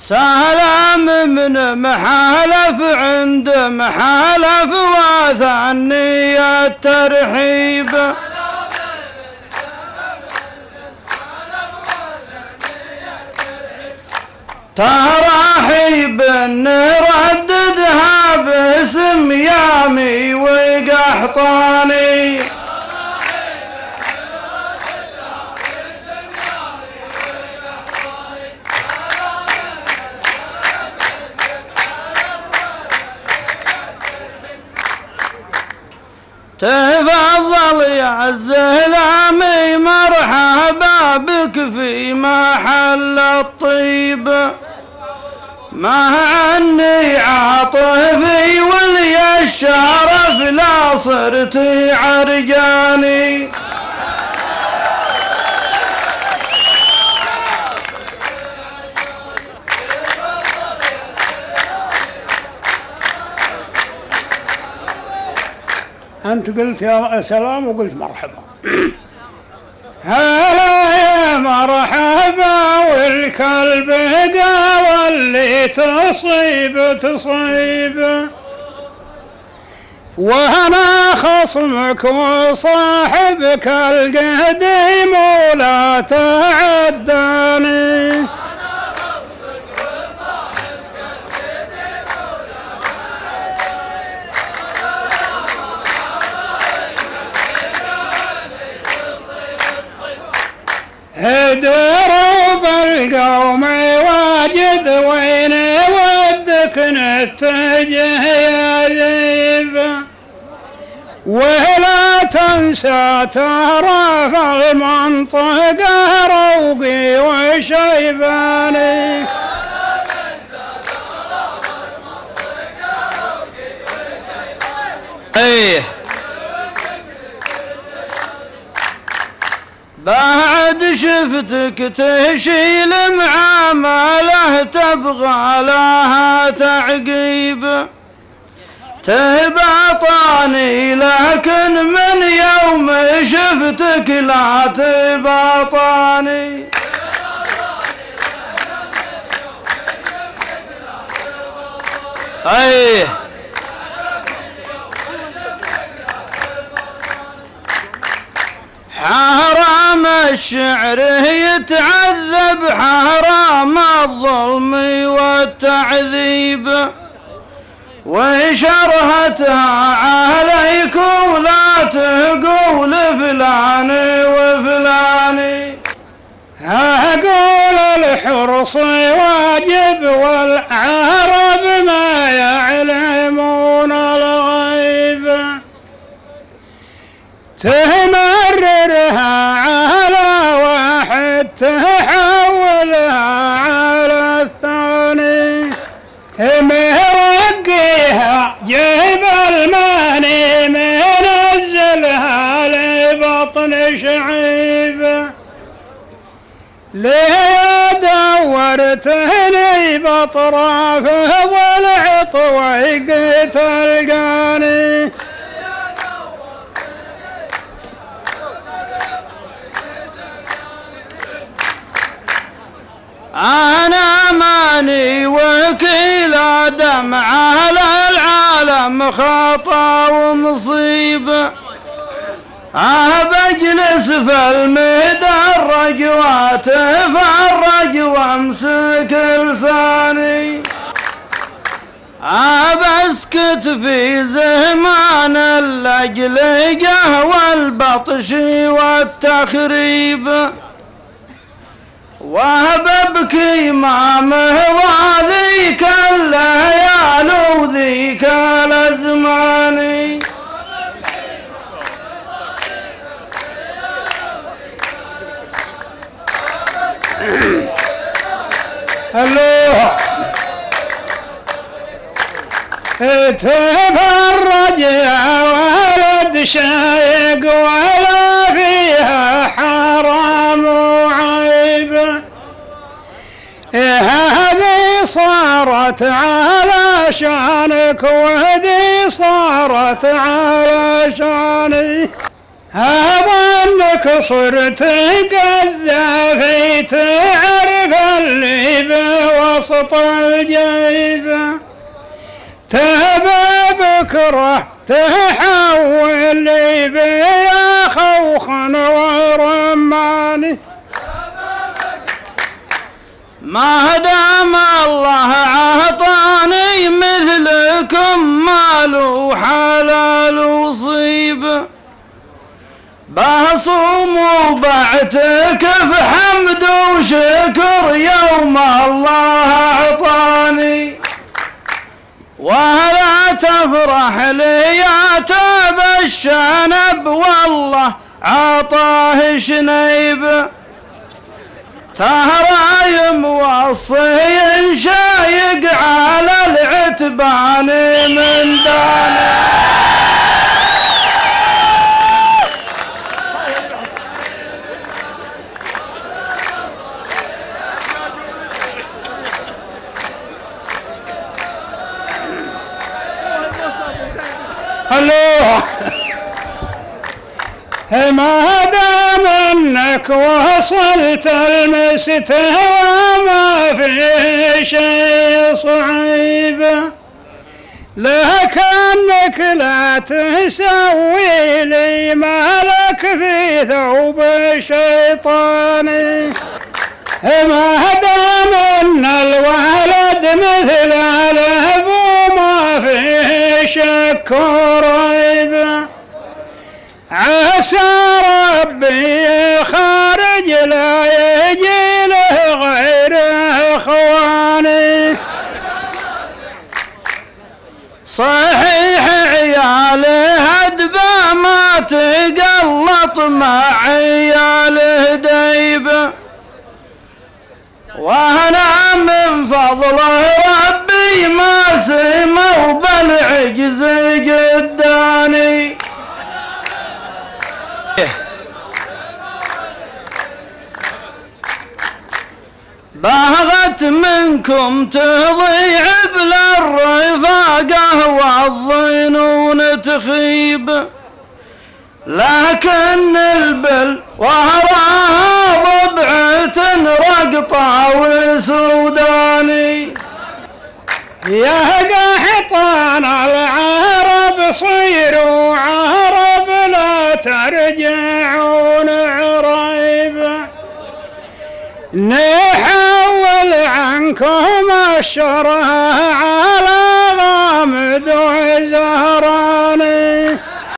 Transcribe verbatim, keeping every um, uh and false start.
سلام من محالف عند محالف وثني الترحيب ترحيب نرددها باسم يامي وقحطاني تفضل يا الزلامي مرحبا بك في محل الطيب مع اني عاطفي ولي الشرف لا صرت عرجاني أنت قلت يا سلام وقلت مرحبا. هلا يا مرحبا والكلب هدى واللي تصيب تصيب وأنا خصمك وصاحبك القديم ولا تعداني دروب القوم واجد وين ودك نتجه يا ذيب ولا تنسى ترى في المنطقة روقي وشيباني ايه بعد شفتك تشيل معامله تبغى لها تعقيب تباطاني لكن من يوم شفتك لا تباطاني ايه حرام الشعر يتعذب حرام الظلم والتعذيب وشرهتها عليكم لا تقول فلان وفلاني أقول الحرص واجب والعرب ما يعلمون الغيب تمررها على واحد تحولها على الثاني مرقيها جيب الماني منزلها لبطن شعيب ليه دورتني بطرافه ضلع طويق تلقاني أنا ماني وكيل دم على العالم خطأ ومصيبة بجلس في المدرج واتفرج وامسك لساني بسكت في زمان اللجلجة والبطش والتخريب وببكي ما مهضى ذيك الليال وذيك الازمان الله تفرج يا ولد شايق ولا فيها حرام وعيب هذه صارت على شانك وهذه صارت على شاني أظنك صرت قذافي تعرف اللي بوصف وسط الجيب، تهبى بكره تحول لي بيا خوخا ورماني. ما دام الله عطاني مثلكم مال وحلال وصيب، بصوم وبعتكف حمد وشكر يوم الله عطاني. ولا تفرح لي يا تاب الشنب والله عطاه شنيب، تهرى موصي شايق على العتبان من دانه. هلو ما دام انك وصلت المستوى ما في شيء صعيب، لكنك لا تسوي لي مالك في ثوب الشيطان. ما دام ان الولد مثل الابو ما في شك وريب، عسى ربي خارج لا يجي له غير اخواني. صحيح عياله هدبه ما تقلط مع عياله ديب، وانا من فضل ربي ما سموا بالعجز قداني. بهغت منكم تضيع بلا الرفاقه والظنون تخيب، لكن البل وراها ضبعة رقطة وسوداني. يا قحطان العرب صيروا عرب لا ترجعون عريب، نحول عنكم الشرع